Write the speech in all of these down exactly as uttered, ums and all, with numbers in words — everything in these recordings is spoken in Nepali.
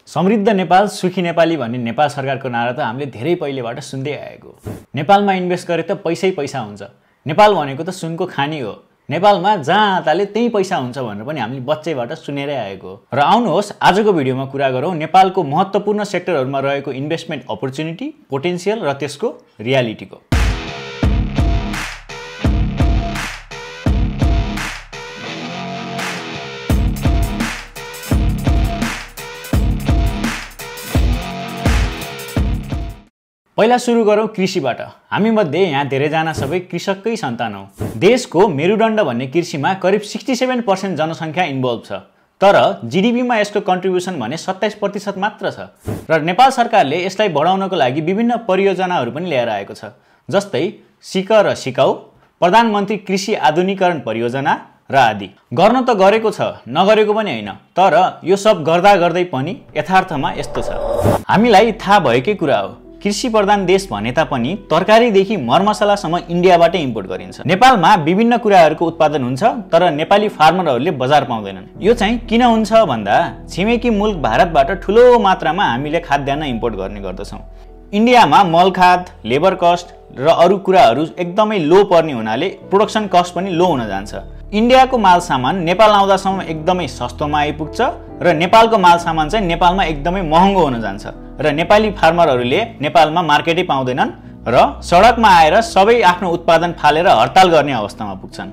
समृद्ध नेपाल सुखी नेपाली भन्ने नेपाल सरकारको नारा त हामीले धेरै पहिलेबाट सुन्दै आएको। नेपालमा इन्भेस्ट गरे त पैसै पैसा हुन्छ। नेपाल भनेको त सुनको खानी हो। नेपालमा जहाँ हातले त्यही पैसा हुन्छ भनेर पनि हामीले बच्चैबाट सुनेरै आएको। र आउनुहोस् आजको भिडियोमा कुरा गरौँ नेपालको महत्त्वपूर्ण सेक्टरहरुमा रहेको इन्भेस्टमेन्ट अपर्चुनिटी, पोटेन्शियल र त्यसको रियालिटीको। पहिला सुरु गरौँ कृषिबाट। हामी मध्ये यहाँ धेरैजना सबै कृषककै सन्तान हौ। देशको मेरुदण्ड भन्ने कृषिमा करिब सड़सठ प्रतिशत जनसङ्ख्या इन्भल्भ छ। तर जीडीपीमा यसको कन्ट्रिब्युसन भने सत्ताइस प्रतिशत मात्र छ। र नेपाल सरकारले यसलाई बढाउनको लागि विभिन्न परियोजनाहरू पनि ल्याएर आएको छ। जस्तै सिक र सिकाउ, प्रधानमन्त्री कृषि आधुनिकीकरण परियोजना र आदि। गर्न त गरेको छ, नगरेको पनि होइन। तर यो सब गर्दा गर्दै पनि यथार्थमा यस्तो छ। हामीलाई थाहा भएकै कुरा हो, कृषि प्रधान देश भने तापनि तरकारीदेखि मरमसलासम्म इन्डियाबाटै इम्पोर्ट गरिन्छ। नेपालमा विभिन्न कुराहरूको उत्पादन हुन्छ, तर नेपाली फार्मरहरूले बजार पाउँदैनन्। यो चाहिँ किन हुन्छ भन्दा छिमेकी मुल्क भारतबाट ठुलो मात्रामा हामीले खाद्यान्न इम्पोर्ट गर्ने गर्दछौँ। इन्डियामा मल खाद, लेबर कस्ट र अरू कुराहरू एकदमै लो पर्ने हुनाले प्रोडक्सन कस्ट पनि लो हुन जान्छ। इन्डियाको माल सामान नेपाल आउँदासम्म एकदमै सस्तोमा आइपुग्छ र नेपालको माल सामान चाहिँ नेपालमा एकदमै महँगो हुन जान्छ र नेपाली फार्मरहरूले नेपालमा मार्केटै पाउँदैनन् र सडकमा आएर सबै आफ्नो उत्पादन फालेर हडताल गर्ने अवस्थामा पुग्छन्।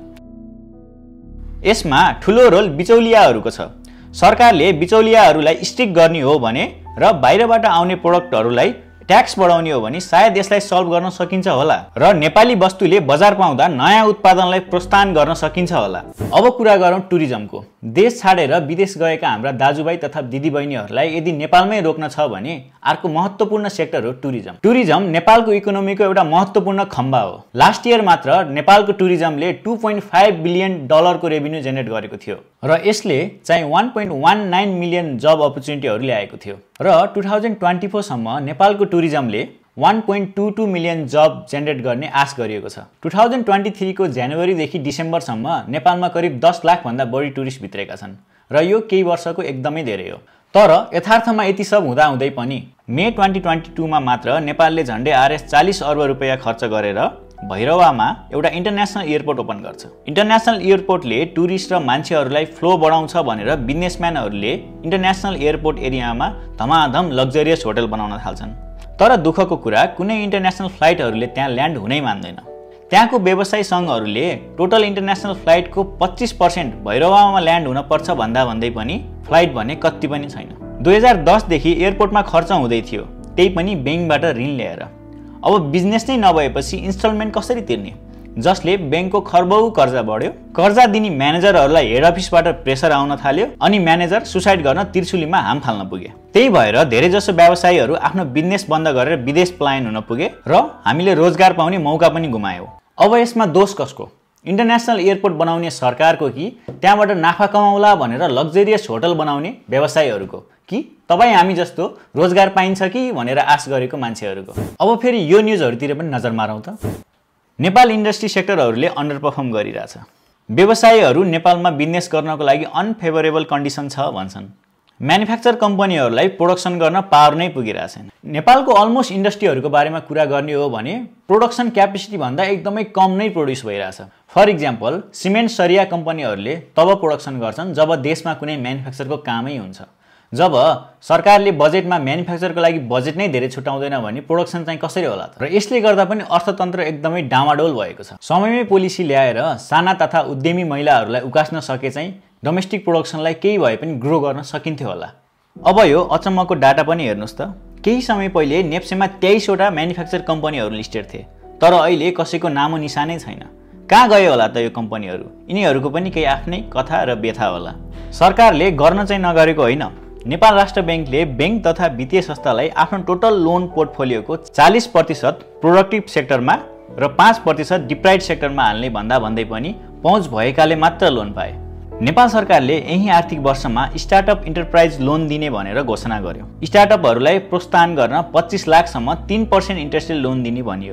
यसमा ठुलो रोल बिचौलियाहरूको छ। सरकारले बिचौलियाहरूलाई स्ट्रिक्ट गर्ने हो भने र बाहिरबाट आउने प्रोडक्टहरूलाई ट्याक्स बढाउने हो भने सायद यसलाई सल्भ गर्न सकिन्छ होला र नेपाली वस्तुले बजार पाउँदा नयाँ उत्पादनलाई प्रोत्साहन गर्न सकिन्छ होला। अब कुरा गरौँ टुरिज्मको। देश छाडेर विदेश गएका हाम्रा दाजुभाइ तथा दिदीबहिनीहरूलाई यदि नेपालमै रोक्न छ भने अर्को महत्त्वपूर्ण सेक्टर हो टुरिज्म। टुरिज्म नेपालको इकोनोमीको एउटा महत्त्वपूर्ण खम्बा हो। लास्ट इयर मात्र नेपालको टुरिज्मले टू पोइन्ट फाइभ बिलियन डलरको रेभिन्यू जेनेरेट गरेको थियो र यसले चाहिँ one point one nine million job अपर्च्युनिटीहरू ल्याएको थियो र टू थाउजन्ड ट्वेन्टी फोर सम्म नेपालको टुरिज्मले one point two two million job generate गर्ने आश गरिएको छ। टू थाउजन्ड ट्वेन्टी थ्री को जनवरीदेखि डिसेम्बरसम्म नेपालमा करिब दस लाख भन्दा बढी टुरिस्ट भित्रेका छन् र यो केही वर्षको एकदमै धेरै हो। तर यथार्थमा यति सब हुँदा हुँदै पनि मे ट्वेन्टी ट्वेन्टी टू मा मात्र नेपालले झन्डै आरएस चालीस अर्ब रुपियाँ खर्च गरेर भैरवामा एउटा इन्टरनेसनल एयरपोर्ट ओपन गर्छ। इन्टरनेसनल एयरपोर्टले टुरिस्ट र मान्छेहरूलाई फ्लो बढाउँछ भनेर बिजनेसम्यानहरूले इन्टरनेसनल एयरपोर्ट एरियामा धमाधम लग्जरियस होटल बनाउन थाल्छन्। तर दुःखको कुरा कुनै इन्टरनेसनल फ्लाइटहरूले त्यहाँ ल्यान्ड हुनै मान्दैन। त्यहाँको व्यवसायी सङ्घहरूले टोटल इन्टरनेसनल फ्लाइटको पच्चिस पर्सेन्ट भैरवामा ल्यान्ड हुन पर्छ भन्दा भन्दै पनि फ्लाइट भने कति पनि छैन। दुई हजार दसदेखि एयरपोर्टमा खर्च हुँदै थियो, त्यही पनि ब्याङ्कबाट ऋण ल्याएर। अब बिजनेस नै नभएपछि इन्स्टलमेन्ट कसरी तिर्ने, जसले ब्याङ्कको खर्बौ कर्जा बढ्यो। कर्जा दिने म्यानेजरहरूलाई हेड अफिसबाट प्रेसर आउन थाल्यो अनि म्यानेजर सुसाइड गर्न त्रिशुलीमा हाम फाल्न पुगे। त्यही भएर धेरैजसो व्यवसायीहरू आफ्नो बिजनेस बन्द गरेर विदेश पलायन हुन पुगे र हामीले रोजगार पाउने मौका पनि गुमायौँ। अब यसमा दोष कसको? इन्टरनेसनल एयरपोर्ट बनाउने सरकारको कि त्यहाँबाट नाफा कमाउला भनेर लग्जरियस होटल बनाउने व्यवसायीहरूको कि तपाईँ हामी जस्तो रोजगार पाइन्छ कि भनेर आश गरेको मान्छेहरूको? अब फेरि यो न्युजहरूतिर पनि नजर मारौँ त। नेपाल इन्डस्ट्री सेक्टरहरूले अन्डर पर्फर्म गरिरहेछ। व्यवसायीहरू नेपालमा बिजनेस गर्नको लागि अनफेभरेबल कन्डिसन छ भन्छन्। म्यानुफ्याक्चर कम्पनीहरूलाई प्रोडक्सन गर्न पावर नै पुगिरहेछन्। नेपालको अलमोस्ट इन्डस्ट्रीहरूको बारेमा कुरा गर्ने हो भने प्रोडक्सन क्यापेसिटी भन्दा एकदमै कम नै प्रोड्युस भइरहेछ। फर इक्जाम्पल सिमेन्ट सरिया कम्पनीहरूले तब प्रोडक्सन गर्छन् जब देशमा कुनै म्यानुफ्याक्चरको कामै हुन्छ। जब सरकारले बजेटमा म्यानुफ्याक्चरको लागि बजेट नै धेरै छुटाउँदैन भने प्रोडक्सन चाहिँ कसरी होला त? र यसले गर्दा पनि अर्थतन्त्र एकदमै डामाडोल भएको छ। समयमै पोलिसी ल्याएर साना तथा उद्यमी महिलाहरूलाई उकास्न सके चाहिँ डोमेस्टिक प्रोडक्सनलाई केही भए पनि ग्रो गर्न सकिन्थ्यो होला। अब यो अचम्मको डाटा पनि हेर्नुहोस् त। केही समय पहिले नेप्सेमा तेइसवटा म्यानुफ्याक्चर कम्पनीहरू लिस्टेड थिए, तर अहिले कसैको नामो निशानै छैन। कहाँ गयो होला त यो कम्पनीहरू? यिनीहरूको पनि केही आफ्नै कथा र व्यथा होला। सरकारले गर्न चाहिँ नगरेको होइन। नेपाल राष्ट्र ब्याङ्कले ब्याङ्क तथा वित्तीय संस्थालाई आफ्नो टोटल लोन पोर्टफोलियोको चालीस प्रतिशत प्रोडक्टिभ सेक्टरमा र पाँच प्रतिशत डिप्राइड सेक्टरमा हाल्ने भन्दा भन्दै पनि पहुँच भएकाले मात्र लोन पाए। नेपाल सरकारले यही आर्थिक वर्षमा स्टार्टअप इन्टरप्राइज लोन दिने भनेर घोषणा गर्यो। स्टार्टअपहरूलाई प्रोत्साहन गर्न पच्चिस लाखसम्म तीन पर्सेन्ट इन्ट्रेस्टले लोन दिने भनियो।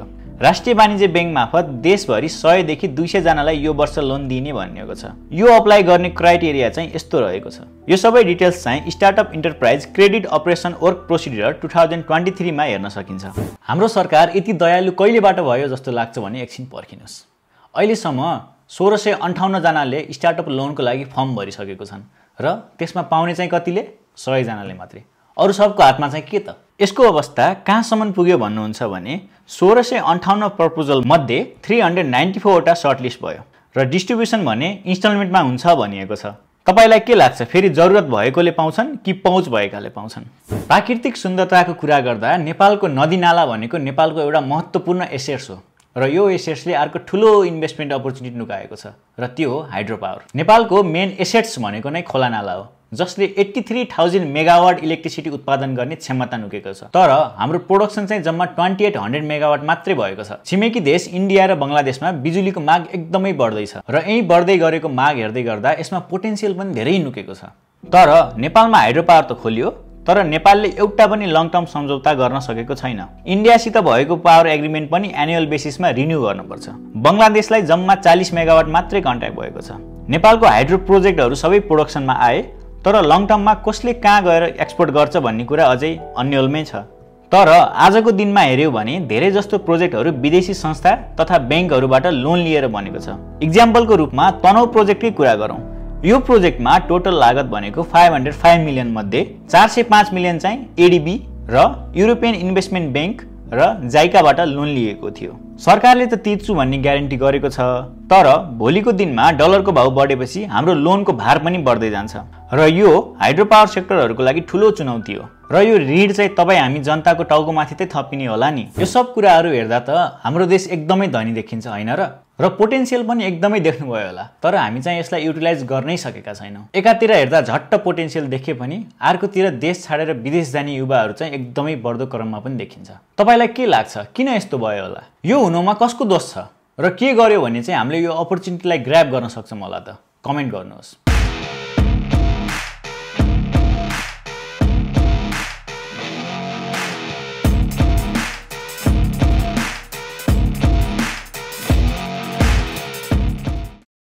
राष्ट्रिय वाणिज्य बैंक मार्फत देशभरि सय देखि दुई सय जनालाई यो वर्ष लोन दिइने भनिएको छ। यो अप्लाई गर्ने क्राइटेरिया चाहिँ यस्तो रहेको छ। यो सबै डिटेल्स चाहिँ startup enterprise credit operation work procedure two thousand twenty three मा हेर्न सकिन्छ। हाम्रो सरकार यति दयालु कहिलेबाट भयो जस्तो लाग्छ भने एकछिन पर्खिनुहोस्। अहिलेसम्म सोह्र सय अन्ठाउन्न जनाले स्टार्टअप लोनको लागि फर्म भरिसकेको छन् र त्यसमा पाउने चाहिँ कतिले सय जनाले मात्रै। अरु सबको हातमा चाहिँ के त? यसको अवस्था कहाँसम्म पुग्यो भन्नुहुन्छ भने सोह्र सय अन्ठाउन्न प्रपोजल मध्ये थ्री हन्ड्रेड नाइन्टी फोर वटा सर्टलिस्ट भयो र डिस्ट्रिब्युसन भने इन्स्टलमेन्टमा हुन्छ भनिएको छ। तपाईलाई के लाग्छ, फेरि जरुरत भएकोले पाउँछन् कि पहुँच भएकाले पाउँछन्? प्राकृतिक सुन्दरताको कुरा गर्दा नेपालको नदीनाला भनेको नेपालको एउटा महत्त्वपूर्ण एसेट्स हो र यो एसेट्सले अर्को ठुलो इन्भेस्टमेन्ट अपर्च्युनिटी नुकाएको छ र त्यो हो हाइड्रो पावर। नेपालको मेन एसेट्स भनेको नै खोलानाला हो जसले तिरासी हजार मेगावाट इलेक्ट्रिसिटी उत्पादन गर्ने क्षमता नुकेको छ। तर हाम्रो प्रोडक्सन चाहिँ जम्मा अट्ठाइस सय मेगावाट मात्रै भएको छ। छिमेकी देश इन्डिया र बंगलादेशमा बिजुलीको माग एकदमै बढ्दैछ र यही बढ्दै गरेको माग हेर्दै गर्दा यसमा पोटेन्सियल पनि धेरै नुकेको छ। तर नेपालमा हाइड्रो पावर त खोलियो तर नेपालले एउटा पनि लङ टर्म सम्झौता गर्न सकेको छैन। इन्डियासित भएको पावर एग्रिमेन्ट पनि एनुअल बेसिसमा रिन्यू गर्नुपर्छ। बंगलादेशलाई जम्मा चालीस मेगावाट मात्रै कन्ट्र्याक्ट भएको छ। नेपालको हाइड्रो प्रोजेक्टहरू सबै प्रोडक्सनमा आए तर लङ टर्ममा कसले कहाँ गएर एक्सपोर्ट गर्छ भन्ने कुरा अझै अन्यलमै छ। तर आजको दिनमा हेर्यौ भने धेरै जस्तो प्रोजेक्टहरू विदेशी संस्था तथा बैंकहरूबाट लोन लिएर बनेको छ। इक्जाम्पलको रूपमा तनहु प्रोजेक्टकै कुरा गरौँ। यो प्रोजेक्टमा टोटल लागत भनेको पाँच सय पाँच मिलियन मध्ये चार सय पाँच मिलियन चाहिँ एडीबी र युरोपियन इन्भेस्टमेन्ट बैंक र जाइकाबाट लोन लिएको थियो। सरकारले त तिर्छु भन्ने ग्यारेन्टी गरेको छ तर भोलिको दिनमा डलरको भाउ बढेपछि हाम्रो लोनको भार पनि बढ्दै जान्छ र यो हाइड्रो पावर सेक्टरहरूको लागि ठुलो चुनौती हो र यो ऋण चाहिँ तपाईँ हामी जनताको टाउकोमाथि चाहिँ थपिने होला नि। यो सब कुराहरू हेर्दा त हाम्रो देश एकदमै धनी देखिन्छ हैन र र पोटेन्सियल पनि एकदमै देख्नुभयो होला तर हामी चाहिँ यसलाई युटिलाइज गर्नै सकेका छैनौँ। एकातिर हेर्दा झट्ट पोटेन्सियल देखे पनि अर्कोतिर देश छाडेर विदेश जाने युवाहरू चाहिँ एकदमै बढ्दो क्रममा पनि देखिन्छ। तपाईलाई के लाग्छ किन यस्तो भयो होला? यो हुनुमा कसको दोष छ र के गर्यो भने चाहिँ हामीले यो अपर्च्युनिटीलाई ग्र्याब गर्न सक्छौँ होला त? कमेन्ट गर्नुहोस्।